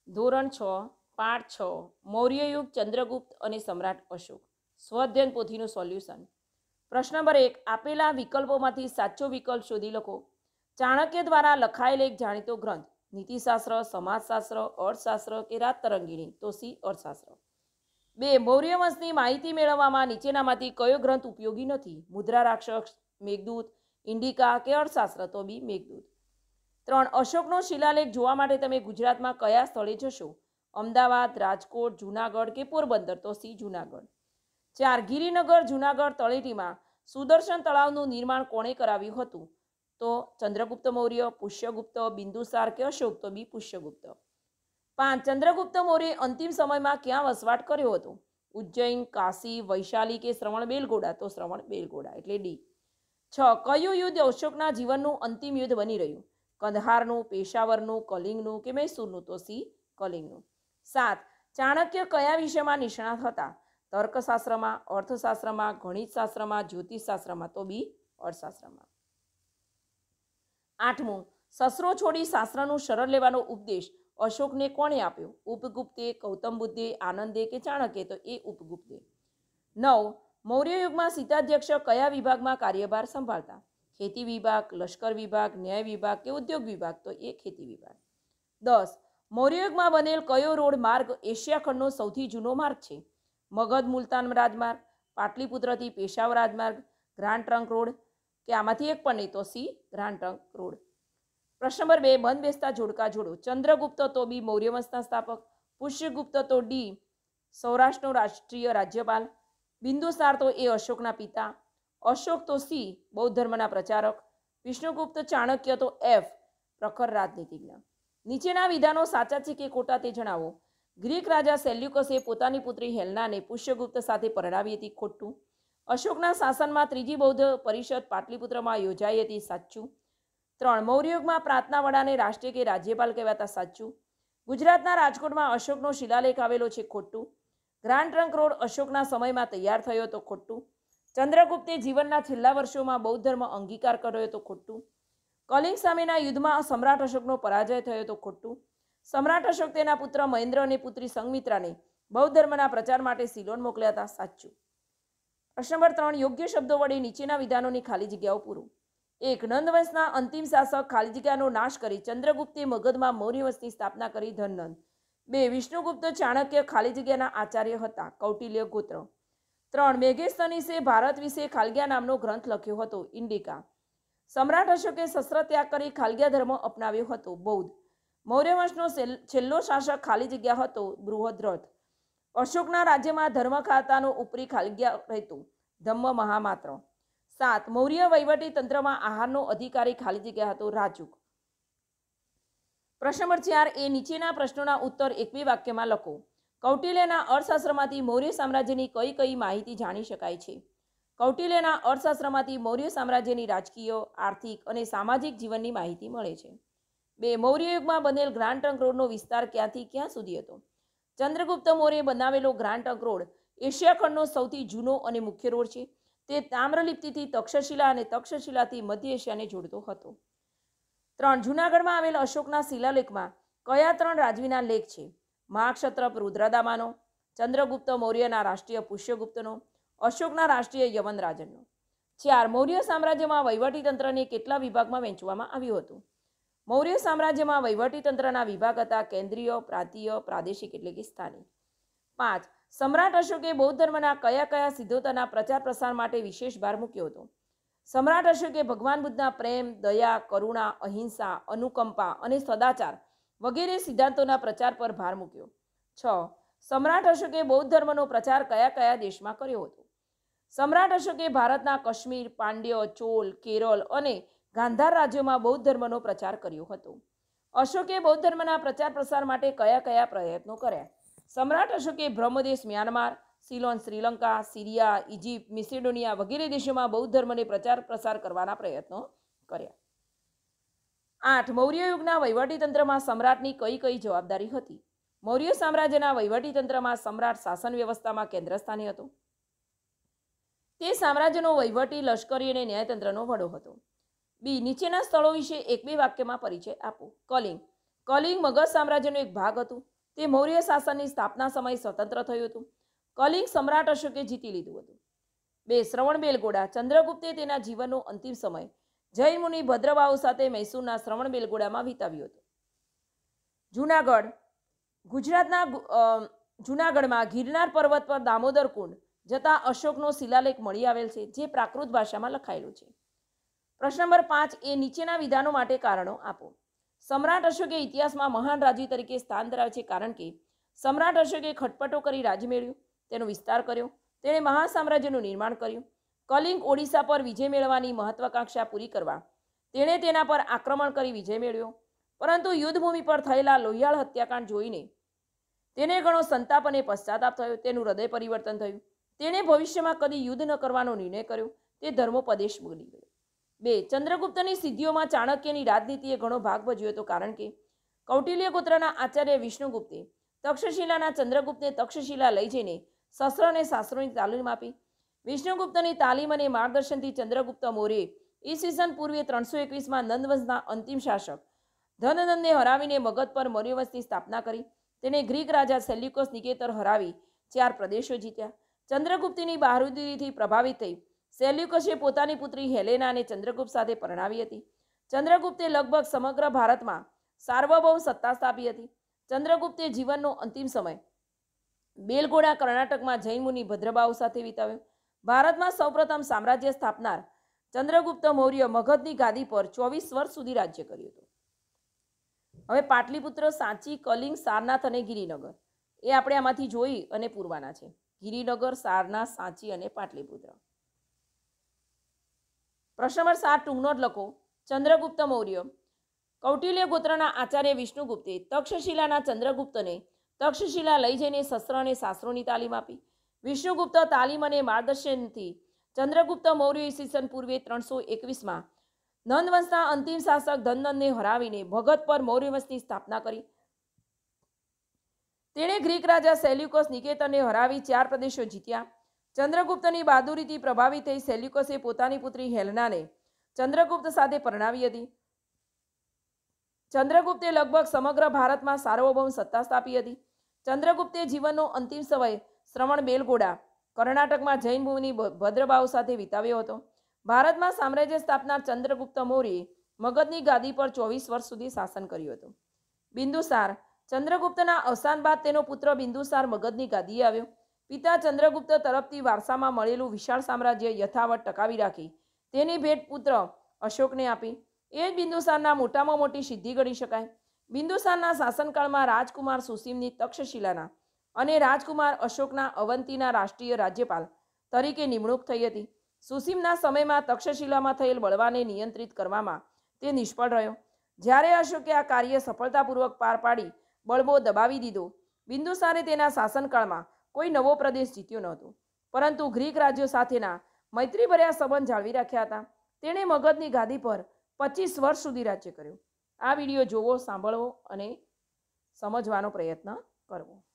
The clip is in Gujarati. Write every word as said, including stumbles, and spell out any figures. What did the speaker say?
ધોરણ છ પાઠ છ મૌર્યયુગ ચંદ્રગુપ્ત અને સમ્રાટ અશોક સ્વઅધ્યયન પોથીનું સોલ્યુશન. પ્રશ્ન નંબર એક, આપેલા વિકલ્પોમાંથી સાચો વિકલ્પ શોધી લખો. ચાણક્ય દ્વારા લખાયેલ એક જાણીતો ગ્રંથ નીતિશાસ્ત્ર, સમાજશાસ્ત્ર, અર્થશાસ્ત્ર કે રાતરંગીણી? તો સી અર્થશાસ્ત્ર. બે, મૌર્ય વંશની માહિતી મેળવવામાં નીચેનામાંથી કયો ગ્રંથ ઉપયોગી નથી? મુદ્રા રાક્ષસ, મેઘદૂત, ઇન્ડિકા કે અર્થશાસ્ત્ર? તો બી મેઘદૂત. ત્રણ, અશોકનો શિલાલેખ જોવા માટે તમે ગુજરાતમાં કયા સ્થળે જશો? અમદાવાદ, રાજકોટ, જૂનાગઢ કે પોરબંદર? તો સી જૂનાગઢ. ચાર, ગિરિનગર જૂનાગઢ તળેટીમાં સુદર્શન તળાવનું નિર્માણ કોણે કરાવ્યું હતું? તો ચંદ્રગુપ્ત મૌર્ય, પુષ્યગુપ્ત, બિંદુસાર કે અશોક? તો બી પુષ્યગુપ્ત. પાંચ, ચંદ્રગુપ્ત મૌર્ય અંતિમ સમયમાં ક્યાં વસવાટ કર્યો હતો? ઉજ્જૈન, કાશી, વૈશાલી કે શ્રવણ બેલગોડા? તો શ્રવણ બેલગોડા એટલે ડી. છ, કયું યુદ્ધ અશોકના જીવનનું અંતિમ યુદ્ધ બની રહ્યું? કંદહારનું, પેશાવરનું, કલિંગનું કે મૈસૂરનું? તો સી કલિંગનું. સાત, ચાણક્ય કયા વિષયમાં નિષ્ણાત હતા? તર્કશાસ્ત્રમાં, અર્થશાસ્ત્રમાં, ગણિતશાસ્ત્રમાં, જ્યોતિષશાસ્ત્રમાં? તો બી અર્થશાસ્ત્રમાં. આઠમું, શસ્ત્રો છોડી શાસ્ત્રનું શરણ લેવાનો ઉપદેશ અશોકને કોણે આપ્યો? ઉપગુપ્તે, ગૌતમ બુદ્ધે, આનંદે કે ચાણક્ય? તો એ ઉપગુપ્તે. નવ, મૌર્ય યુગમાં સીતાધ્યક્ષ કયા વિભાગમાં કાર્યભાર સંભાળતા? ખેતી વિભાગ, લશ્કર વિભાગ, ન્યાય વિભાગ કે ઉદ્યોગ વિભાગ? તો એ ખેતી વિભાગ. દસ, મૌર્ય યુગમાં બનેલ કયો રોડ માર્ગ એશિયા ખંડનો સૌથી જૂનો માર્ગ છે? મગધ મુલતાન રાજમાર્ગ, પાટલીપુત્રથી પેશાવર રાજમાર્ગ, ગ્રાન્ડ ટ્રંક રોડ કે આમાંથી એક પણ નહીં? તો સી ગ્રાન્ડ ટ્રંક રોડ. પ્રશ્ન નંબર બે, બંધ બેસતા જોડકા જોડો. ચંદ્રગુપ્ત તો બી મૌર્ય વંશના સ્થાપક, પુષ્યગુપ્ત તો ડી સૌરાષ્ટ્રનો રાષ્ટ્રીય રાજ્યપાલ, બિંદુસાર તો એ અશોકના પિતા, અશોક તો સી બૌદ્ધ ધર્મના પ્રચારક, વિષ્ણુગુપ્ત ચાણક્ય તો એફ પ્રખર રાજનીતિજ્ઞ. નીચેના વિધાનો સાચા છે કે ખોટા તે જણાવો. ગ્રીક રાજા સેલ્યુકસે પોતાની પુત્રી હેલનાને પુષ્યગુપ્ત સાથે પરણાવી હતી? ખોટું. અશોકના શાસનમાં ત્રીજી બૌદ્ધ પરિષદ પાટલીપુત્રમાં યોજાઈ હતી? સાચું. ત્રણ, મૌર્ય યુગમાં પ્રાંતના વડાને રાષ્ટ્રીય કે રાજ્યપાલ કહેવાતા? સાચું. ગુજરાતના રાજકોટમાં અશોકનો શિલાલેખ આવેલો છે? ખોટું. ગ્રાન્ડ ટ્રંક રોડ અશોકના સમયમાં તૈયાર થયો? તો ખોટું. ચંદ્રગુપ્તે જીવનના છેલ્લા વર્ષોમાં બૌદ્ધ ધર્મ અંગીકાર કર્યો? તો ખોટું. કલિંગ સામેના યુદ્ધમાં સમ્રાટ અશોકનો પરાજય થયો? તો ખોટું. સમ્રાટ અશોક તેના પુત્ર મહેન્દ્ર અને પુત્રી સંઘમિત્રાને બૌદ્ધ ધર્મના પ્રચાર માટે સિલોન મોકલ્યા હતા? સાચું. પ્રશ્ન નંબર ત્રણ, યોગ્ય શબ્દો વડે નીચેના વિધાનોની ખાલી જગ્યાઓ પૂરો. એક, નંદવંશના અંતિમ શાસક ખાલી જગ્યાનો નાશ કરી ચંદ્રગુપ્તે મગધમાં મૌર્ય વંશની સ્થાપના કરી? ધનનંદ. બે, વિષ્ણુગુપ્ત ચાણક્ય ખાલી જગ્યાના આચાર્ય હતા? કૌટિલ્ય ગોત્ર. ત્રણ, મેઘેસ્તનીસે ભારત વિશે ખાલગ્યા નામનો ગ્રંથ લખ્યો હતો? ઇન્ડિકા. સમ્રાટ અશોકે શસ્ત્ર ત્યાગ કરી ખાલગ્યા ધર્મ અપનાવ્યો હતો? બૌદ્ધ. મૌર્ય વંશનો છેલ્લો શાસક ખાલી જગ્યા હતો? બૃહદ્રથ. અશોકના રાજ્યમાં ધર્મ ખાતાનો ઉપરી ખાલગ્યા રહેતું? ધમ્મ મહામાત્ર. સાત, મૌર્ય વહીવટી તંત્રમાં આહારનો અધિકારી ખાલી જગ્યા હતો? રાજુક. પ્રશ્ન નંબર ચાર, એ નીચેના પ્રશ્નોના ઉત્તર એક બે વાક્યમાં લખો. કૌટિલ્યના અર્થશાસ્ત્રમાંથી મૌર્ય સામ્રાજ્યની કઈ કઈ માહિતી જાણી શકાય છે? કૌટિલ્યના અર્થશાસ્ત્રમાંથી મૌર્ય સામ્રાજ્યની રાજકીય, આર્થિક અને સામાજિક જીવનની માહિતી મળે છે. બે, મૌર્ય યુગમાં બનેલ ગ્રાન્ડ ટ્રંક રોડનો વિસ્તાર ક્યાંથી ક્યાં સુધી હતો? ચંદ્રગુપ્ત મૌર્યે બનાવેલો ગ્રાન્ડ ટ્રંક રોડ એશિયા ખંડનો સૌથી જૂનો અને મુખ્ય રોડ છે. તે તામ્રલિપ્તિથી તક્ષશિલા અને તક્ષશિલાથી મધ્ય એશિયાને જોડતો હતો. ત્રણ, જૂનાગઢમાં આવેલ અશોકના શિલાલેખમાં કયા ત્રણ રાજવીના લેખ છે? મહાક્ષત્રપ રુદ્રદામાનો, ચંદ્રગુપ્ત મૌર્યના રાષ્ટ્રીય પુષ્યગુપ્તનો, અશોકના રાષ્ટ્રીય યવન રાજનનો. ચાર, મૌર્ય સામ્રાજ્યમાં વહીવટીતંત્રને કેટલા વિભાગમાં વહેંચવામાં આવ્યું હતું? મૌર્ય સામ્રાજ્યમાં વહીવટીતંત્રના વિભાગ હતા કેન્દ્રીય, પ્રાંતીય, પ્રાદેશિક એટલે કે સ્થાનિક. પાંચ, સમ્રાટ અશોકે બૌદ્ધ ધર્મના કયા કયા સિદ્ધાંતોના પ્રચાર પ્રસાર માટે વિશેષ ભાર મૂક્યો હતો? સમ્રાટ અશોકે ભગવાન બુદ્ધના પ્રેમ, દયા, કરુણા, અહિંસા, અનુકંપા અને સદાચાર વગેરે સિદ્ધાંતોના પ્રચાર પર ભાર મૂક્યો. છ, સમ્રાટ અશોકે બૌદ્ધ ધર્મનો પ્રચાર કયા કયા દેશમાં કર્યો હતો? સમ્રાટ અશોકે ભારતના કાશ્મીર, પાંડ્ય, ચોલ, કેરળ અને ગાંધાર રાજ્યોમાં બૌદ્ધ ધર્મનો પ્રચાર કર્યો હતો. અશોકે બૌદ્ધ ધર્મના પ્રચાર પ્રસાર માટે કયા કયા પ્રયત્નો કર્યા? સમ્રાટ અશોકે Brahmadesh Myanmar, Ceylon Sri Lanka, Syria, Egypt, Macedonia વગેરે દેશોમાં બૌદ્ધ ધર્મને પ્રચાર પ્રસાર કરવાના પ્રયત્નો કર્યા. આઠ, મૌર્ય યુગના વહીવટીતંત્રમાં સમ્રાટની કઈ કઈ જવાબદારી હતી? મૌર્ય સામ્રાજ્યના વહીવટીતંત્રમાં સમ્રાટ શાસન વ્યવસ્થામાં કેન્દ્ર સ્થાને હતો. તે સામ્રાજ્યનો વહીવટી, લશ્કરી અને ન્યાયતંત્રનો વડો હતો. બી, નીચેના સ્થળો વિશે એક બે વાક્યમાં પરિચય આપો. કલિંગ. કલિંગ મગધ સામ્રાજ્યનો એક ભાગ હતું. તે મૌર્ય શાસનની સ્થાપના સમયે સ્વતંત્ર થયું હતું. કલિંગ સમ્રાટ અશોકે જીતી લીધું હતું. બે શ્રવણબેલગોળા. ચંદ્રગુપ્તે તેના જીવનનો અંતિમ સમય જૈન મુનિ ભદ્રબાહુ સાથે મૈસૂરના શ્રવણબેલગોળામાં વિતાવ્યો હતો. જૂનાગઢ. ગુજરાતના જૂનાગઢમાં ગિરનાર પર્વત પર દામોદર કુંડ જતા અશોકનો શિલાલેખ મળી આવેલ છે, જે પ્રાકૃત ભાષામાં લખાયેલું છે. પ્રશ્ન નંબર પાંચ એ નીચેના વિધાનો માટે કારણો આપો. સમ્રાટ અશોકે ઇતિહાસમાં મહાન રાજ્ય તરીકે સ્થાન ધરાવે છે કારણ કે સમ્રાટ અશોકે ખટપટો કરી રાજ્ય મેળવ્યું, તેનો વિસ્તાર કર્યો, તેણે મહાન સામ્રાજ્યનું નિર્માણ કર્યું. કલિંગ ઓડિશા પર વિજય મેળવવાની મહત્વાકાંક્ષા પૂરી કરવા તેણે તેના પર આક્રમણ કરી વિજય મેળવ્યો, પરંતુ યુદ્ધભૂમિ પર થયેલા લોહિયાળ હત્યાકાંડ જોઈને તેને ઘણો સંતાપ અને પશ્ચાતાપ થયો. તેનું હૃદય પરિવર્તન થયું. તેણે ભવિષ્યમાં કદી યુદ્ધ ન કરવાનો નિર્ણય કર્યો. તે ધર્મોપદેશ બની ગયો. બે ચંદ્રગુપ્તની સિદ્ધિઓમાં ચાણક્યની રાજનીતિએ ઘણો ભાગ ભજવ્યો હતો કારણ કે કૌટિલ્ય ગોત્રના આચાર્ય વિષ્ણુગુપ્તે તક્ષશિલાના ચંદ્રગુપ્તને તક્ષશિલા લઈ જઈને શસ્ત્ર અને શાસ્ત્રોની તાલીમ આપી. વિષ્ણુગુપ્તની તાલીમ અને માર્ગદર્શનથી ચંદ્રગુપ્ત મૌર્ય ઈસવીસન પૂર્વે ત્રણસો એકવીસમાં નંદવંશના અંતિમ શાસક ધનનંદને હરાવીને મગધ પર મૌર્યવંશની સ્થાપના કરી. તેને ગ્રીક રાજા સેલ્યુકસ નિકેતર હરાવી ચાર પ્રદેશો જીત્યા. ચંદ્રગુપ્તની બહાદુરીથી પ્રભાવિત થઈ સેલ્યુકસે પોતાની પુત્રી હેલેના અને ચંદ્રગુપ્ત સાથે પરણાવી હતી. ચંદ્રગુપ્તે લગભગ સમગ્ર ભારતમાં સાર્વભૌમ સત્તા સ્થાપી હતી. ચંદ્રગુપ્તે જીવનનો અંતિમ સમય બેલગોળા કર્ણાટકમાં જૈન મુનિ ભદ્રબાહુ સાથે વિતાવ્યો. ભારતમાં સૌપ્રથમ સામ્રાજ્ય સ્થાપનાર ચંદ્રગુપ્ત મૌર્ય મગધની ગાદી પર ચોવીસ વર્ષ સુધી રાજ્ય કર્યું હતું. હવે પાટલીપુત્ર, સાંચી, કલિંગ, સારનાથ અને ગિરિનગર એ આપણે આમાંથી જોઈ અને પૂરવાના છે. ગિરિનગર, સારનાથ, સાંચી અને પાટલીપુત્ર. પ્રશ્ન નંબર સાત ટૂંક નોટ લખો. ચંદ્રગુપ્ત મૌર્ય. કૌટિલ્ય ગોત્રના આચાર્ય વિષ્ણુગુપ્તે તક્ષશિલાના ચંદ્રગુપ્તને તક્ષશિલા લઈ જઈને શસ્ત્ર અને શાસ્ત્રોની તાલીમ આપી. વિષ્ણુગુપ્ત તાલીમ અને માર્ગદર્શનથી ચંદ્રગુપ્ત મૌર્ય ઈસવીસન પૂર્વે ત્રણસો એકવીસમાં નંદવંશના અંતિમ શાસક ધનનંદને હરાવીને મગધ પર મૌર્યવંશની સ્થાપના કરી. તેણે ગ્રીક રાજા સેલ્યુકસ નિકેતરને હરાવી ચાર પ્રદેશો જીત્યા. ચંદ્રગુપ્તની બહાદુરીથી પ્રભાવિત થઈ સેલ્યુકસે પોતાની પુત્રી હેલેનાને ચંદ્રગુપ્ત સાથે પરણાવી હતી. ચંદ્રગુપ્તે લગભગ સમગ્ર ભારતમાં સાર્વભૌમ સત્તા સ્થાપી હતી. ચંદ્રગુપ્તે જીવનનો અંતિમ સમય શ્રવણબેલગોળા કર્ણાટકમાં જૈન મુનિ ભદ્રબાહુ સાથે વિતાવ્યો હતો. ભારતમાં સામ્રાજ્ય સ્થાપનાર ચંદ્રગુપ્ત મૌર્યે મગધની ગાદી પર ચોવીસ વર્ષ સુધી શાસન કર્યું હતું. બિંદુસાર. ચંદ્રગુપ્તના અવસાન બાદ તેનો પુત્ર બિંદુસાર મગધની ગાદીએ આવ્યો. પિતા ચંદ્રગુપ્ત તરફથી વારસામાં મળેલું વિશાળ સામ્રાજ્ય યથાવત ટકાવી રાખી તેની ભેટ પુત્ર અશોકને આપી. એ જ બિંદુસારના મોટામાં મોટી સિદ્ધિ ગણી શકાય. બિંદુસારના શાસનકાળમાં રાજકુમાર સુસીમની તક્ષશિલાના અને રાજકુમાર અશોકના અવંતીના રાષ્ટ્રીય રાજ્યપાલ તરીકે નિમણૂક થઈ હતી. સુસીમના સમયમાં તક્ષશિલામાં થયેલ બળવાને નિયંત્રિત કરવામાં તે નિષ્ફળ રહ્યો. જ્યારે અશોકે આ કાર્ય સફળતાપૂર્વક પાર પાડી બળવો દબાવી દીધો. બિંદુસારે તેના શાસનકાળમાં કોઈ નવો પ્રદેશ જીત્યો નહોતો, પરંતુ ગ્રીક રાજ્યો સાથેના મૈત્રીભર્યા સંબંધ જાળવી રાખ્યા હતા. તેણે મગધની ગાદી પર પચીસ વર્ષ સુધી રાજ્ય કર્યું. આ વિડીયો જોવો, સાંભળવો અને સમજવાનો પ્રયત્ન કરવો.